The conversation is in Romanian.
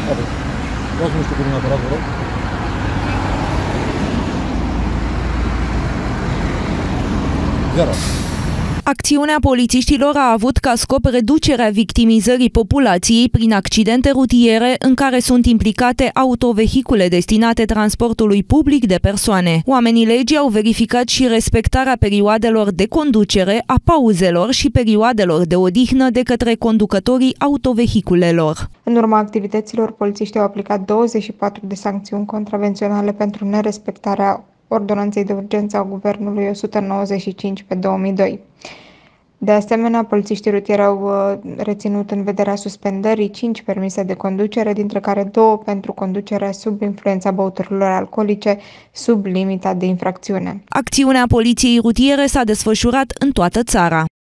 Atât. Vreau să nu știu cu dumneavoastră, vă rog. Zero. Acțiunea polițiștilor a avut ca scop reducerea victimizării populației prin accidente rutiere în care sunt implicate autovehicule destinate transportului public de persoane. Oamenii legii au verificat și respectarea perioadelor de conducere, a pauzelor și perioadelor de odihnă de către conducătorii autovehiculelor. În urma activităților, polițiștii au aplicat 24 de sancțiuni contravenționale pentru nerespectarea Ordonanței de urgență a Guvernului 195 pe 2002. De asemenea, polițiștii rutieri au reținut în vederea suspendării 5 permise de conducere, dintre care 2 pentru conducerea sub influența băuturilor alcoolice, sub limita de infracțiune. Acțiunea poliției rutiere s-a desfășurat în toată țara.